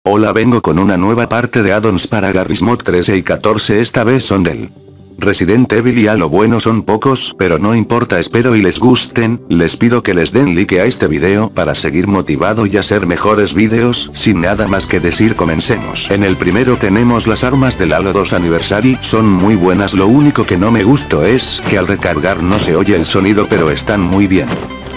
Hola, vengo con una nueva parte de addons para Garry's Mod 13 y 14, esta vez son del Resident Evil y a lo bueno son pocos, pero no importa, espero y les gusten. Les pido que les den like a este video para seguir motivado y hacer mejores videos. Sin nada más que decir, comencemos. En el primero tenemos las armas del Halo 2 Anniversary, son muy buenas, lo único que no me gustó es que al recargar no se oye el sonido, pero están muy bien.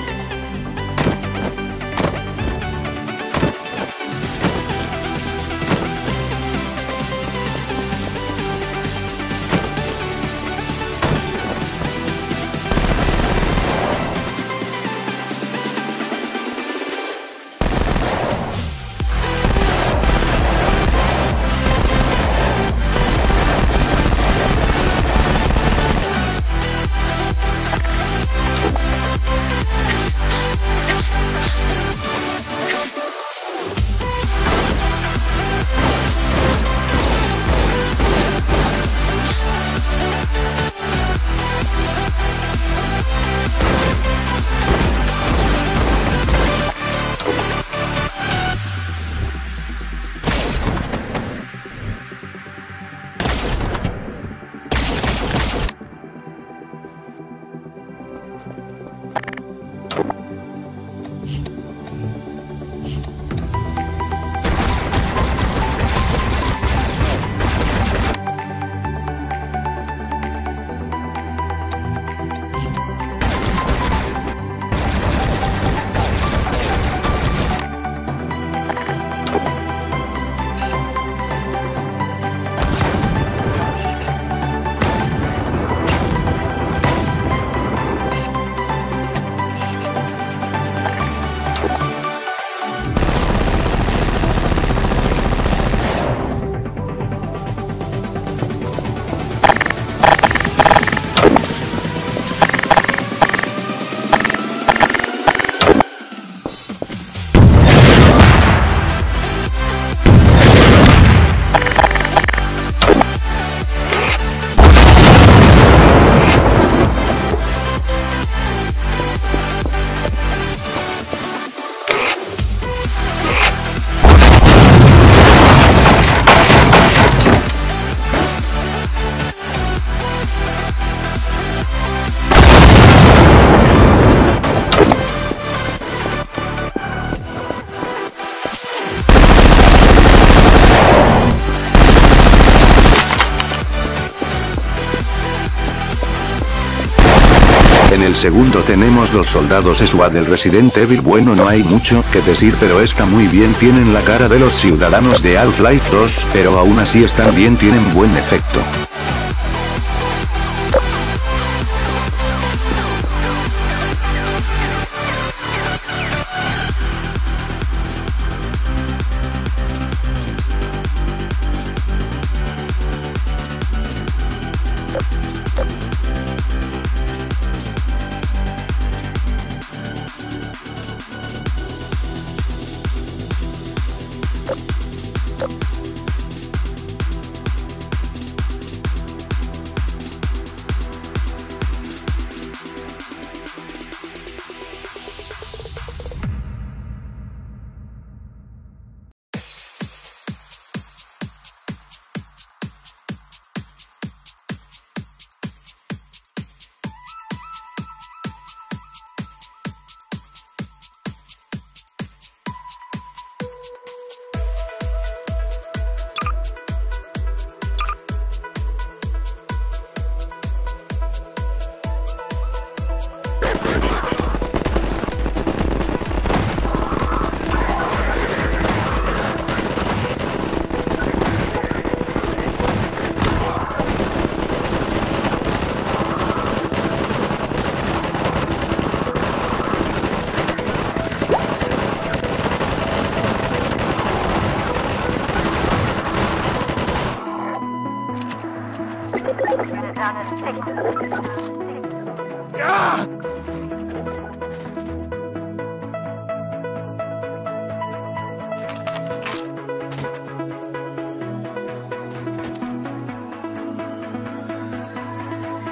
En el segundo tenemos los soldados SWAT del Resident Evil. Bueno, no hay mucho que decir, pero está muy bien, tienen la cara de los ciudadanos de Half-Life 2, pero aún así están bien, tienen buen efecto.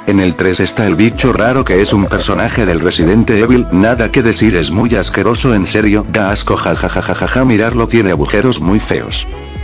En el 3 está el bicho raro que es un personaje del Resident Evil, nada que decir, es muy asqueroso, en serio, da asco, jajajajajaja, mirarlo, tiene agujeros muy feos.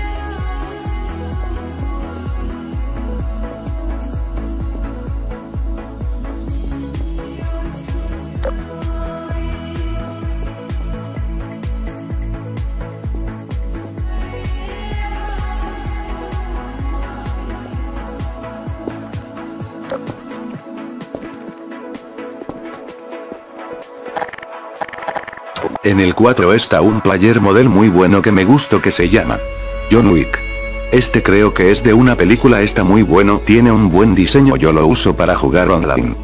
En el 4 está un player model muy bueno que me gustó que se llama John Wick. Este creo que es de una película, está muy bueno, tiene un buen diseño, yo lo uso para jugar online.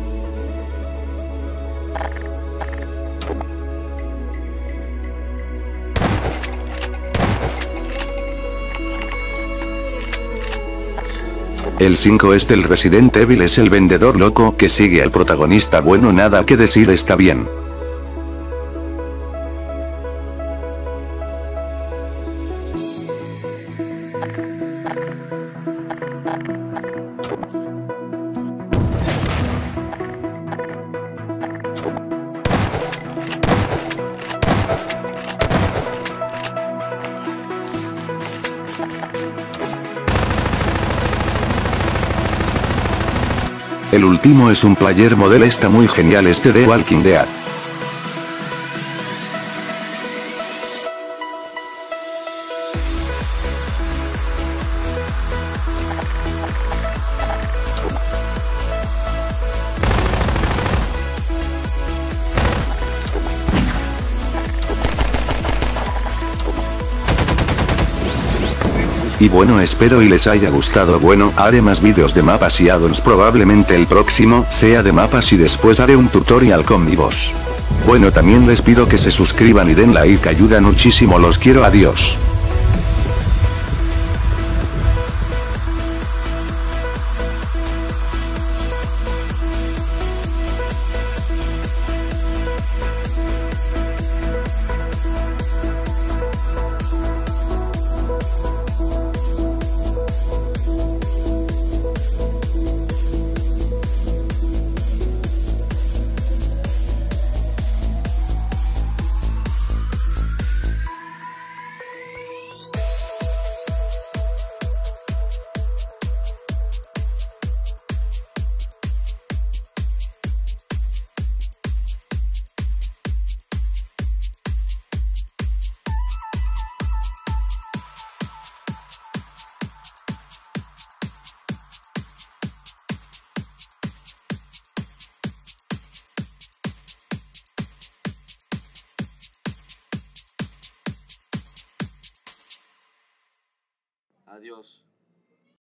El 5 es del Resident Evil, es el vendedor loco que sigue al protagonista, bueno, nada que decir, está bien. El último es un player model, está muy genial, este de Walking Dead. Y bueno, espero y les haya gustado, bueno, haré más vídeos de mapas y addons, probablemente el próximo sea de mapas y después haré un tutorial con mi voz. Bueno, también les pido que se suscriban y den like, ayuda muchísimo, los quiero, adiós. Adiós.